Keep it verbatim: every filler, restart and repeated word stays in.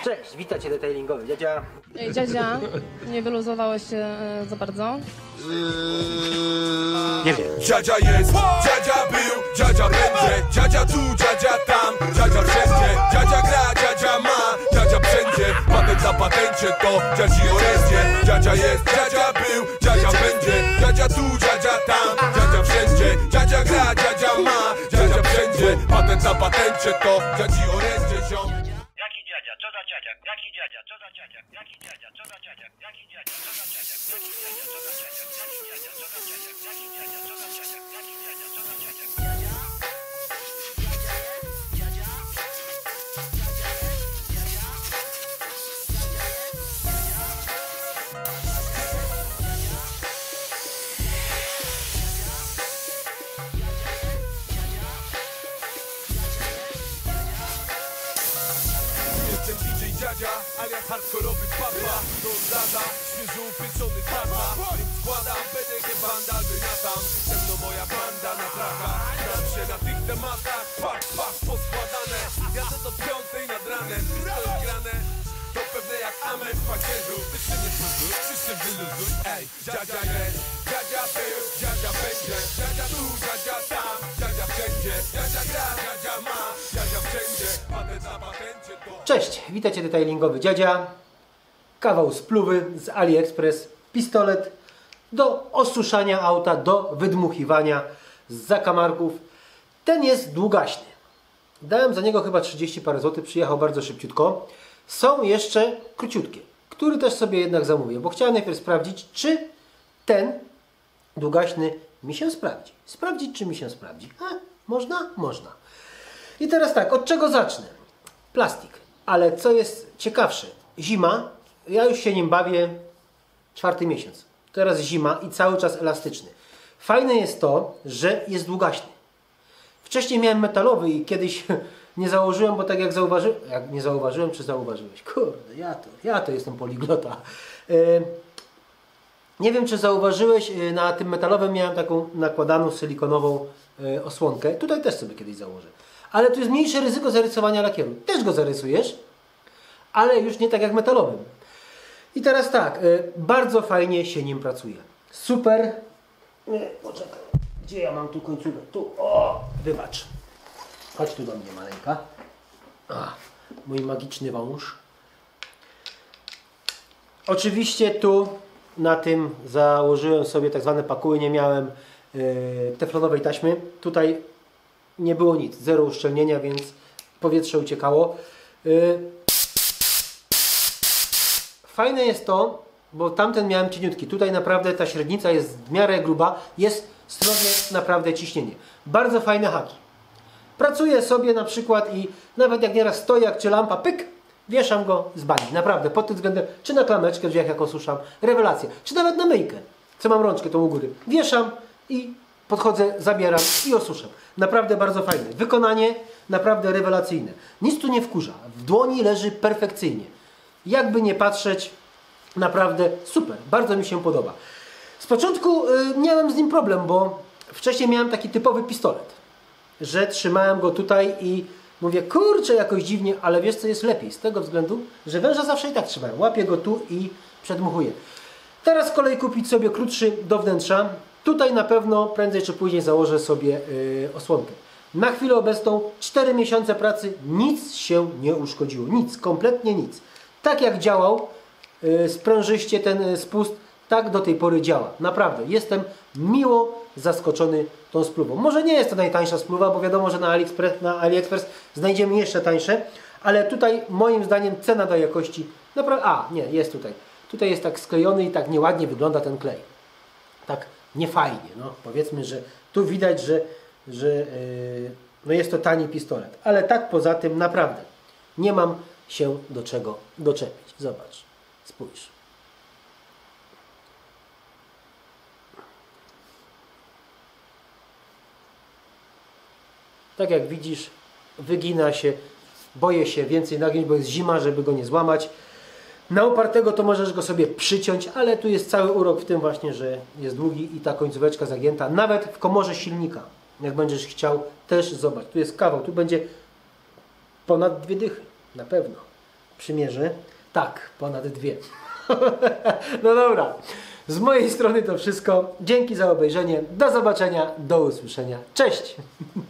Cześć, witajcie detailingowy. Dziadzia. Ej, dziadzia, nie wyluzowałeś się e, za bardzo? Nie wiem. Dziadzia jest, dziadzia był, dziadzia będzie, dziadzia tu, dziadzia tam, dziadzia wszędzie, dziadzia gra, dziadzia ma, dziadzia wszędzie, patent na patencie to dziadzi orędzie. Dziadzia jest, dziadzia był, dziadzia będzie, dziadzia tu, dziadzia tam, dziadzia wszędzie, dziadzia gra, dziadzia ma, dziadzia wszędzie, patent na patencie to dziadzi orędzie, ziom. Jaki dziadzia? Co za dziadzia? Jaki dziadzia? Co za dziadzia? Jaki dziadzia? Co za dziadzia? Jaki dziadzia? Co za dziadzia? Jaki dziadzia? Co za dziadzia? Jaki dziadzia? Co za dziadzia? Jaki dziadzia? Co za dziadzia? Jaki dziadzia? Co za dziadzia? Dziadzia? Dziadzia? Jestem D J Dziadzia, alias hardkorowy papa. To dada, świeżo upieczony tata. Rym składam, będę banda, wymiatam. Ze mną moja banda na trakach. Znam się na tych tematach, pak, pak, poskładane. Jadę do piątej nad ranem, to jest grane. To pewne jak amen w pacierzu. Ty się nie wyluzuj, ty się wyluzuj. Ej, dziadzia jest, dziadzia był, dziadzia będzie. Dziadzia tu, dziadzia tam, dziadzia wszędzie. Dziadzia gra, dziadzia ma, dziadzia wszędzie. Patent na patencie to... Cześć, witajcie detailingowy. Dziadzia. Kawał spluwy z AliExpress. Pistolet do osuszania auta, do wydmuchiwania z zakamarków. Ten jest długaśny. Dałem za niego chyba trzydzieści parę złotych. Przyjechał bardzo szybciutko. Są jeszcze króciutkie, który też sobie jednak zamówię, bo chciałem najpierw sprawdzić, czy ten długaśny mi się sprawdzi. Sprawdzić, czy mi się sprawdzi. A, można? Można. I teraz tak, od czego zacznę? Plastik. Ale co jest ciekawsze, zima, ja już się nim bawię czwarty miesiąc. Teraz zima i cały czas elastyczny. Fajne jest to, że jest długaśny. Wcześniej miałem metalowy i kiedyś nie założyłem, bo tak jak zauważyłem, jak nie zauważyłem, czy zauważyłeś? Kurde, ja to, ja to jestem poliglota. Yy, nie wiem, czy zauważyłeś, yy, na tym metalowym miałem taką nakładaną silikonową yy, osłonkę. Tutaj też sobie kiedyś założę. Ale tu jest mniejsze ryzyko zarysowania lakieru. Też go zarysujesz, ale już nie tak jak metalowym. I teraz tak, yy, bardzo fajnie się nim pracuje. Super. Yy, poczekaj, gdzie ja mam tu końcówkę? Tu, o, wybacz. Chodź tu do mnie, maleńka. A, mój magiczny wąż. Oczywiście tu na tym założyłem sobie tak zwane pakuły. Nie miałem yy, teflonowej taśmy. Tutaj nie było nic. Zero uszczelnienia, więc powietrze uciekało. Yy. Fajne jest to, bo tamten miałem cieniutki. Tutaj naprawdę ta średnica jest w miarę gruba. Jest stronie naprawdę ciśnienie. Bardzo fajne haki. Pracuję sobie na przykład i nawet jak nieraz stojak czy lampa, pyk, wieszam go z bani. Naprawdę, pod tym względem, czy na klameczkę, gdzie jak osuszam, rewelacja. Czy nawet na myjkę, co mam rączkę tą u góry. Wieszam i podchodzę, zabieram i osuszam. Naprawdę bardzo fajne. Wykonanie naprawdę rewelacyjne. Nic tu nie wkurza. W dłoni leży perfekcyjnie. Jakby nie patrzeć, naprawdę super. Bardzo mi się podoba. Z początku y, miałem z nim problem, bo wcześniej miałem taki typowy pistolet. Że trzymałem go tutaj i mówię, kurczę, jakoś dziwnie, ale wiesz co jest lepiej? Z tego względu, że węża zawsze i tak trzymałem. Łapię go tu i przedmuchuję. Teraz z kolei kupić sobie krótszy do wnętrza. Tutaj na pewno prędzej czy później założę sobie yy, osłonkę. Na chwilę obecną cztery miesiące pracy, nic się nie uszkodziło. Nic, kompletnie nic. Tak jak działał yy, sprężyście ten yy, spust, tak do tej pory działa. Naprawdę, jestem miło zaskoczony tą spluwą. Może nie jest to najtańsza spluwa, bo wiadomo, że na AliExpress, na AliExpress znajdziemy jeszcze tańsze, ale tutaj moim zdaniem cena do jakości naprawdę... A, nie, jest tutaj. Tutaj jest tak sklejony i tak nieładnie wygląda ten klej. Tak niefajnie. No. Powiedzmy, że tu widać, że, że yy, no jest to tani pistolet. Ale tak poza tym naprawdę nie mam się do czego doczepić. Zobacz, spójrz. Tak jak widzisz, wygina się, boję się więcej nagiąć, bo jest zima, żeby go nie złamać. Na upartego to możesz go sobie przyciąć, ale tu jest cały urok w tym właśnie, że jest długi i ta końcóweczka zagięta. Nawet w komorze silnika, jak będziesz chciał, też zobacz, tu jest kawał, tu będzie ponad dwie dychy, na pewno. przymierzy. Tak, ponad dwie. No dobra. Z mojej strony to wszystko. Dzięki za obejrzenie. Do zobaczenia, do usłyszenia. Cześć!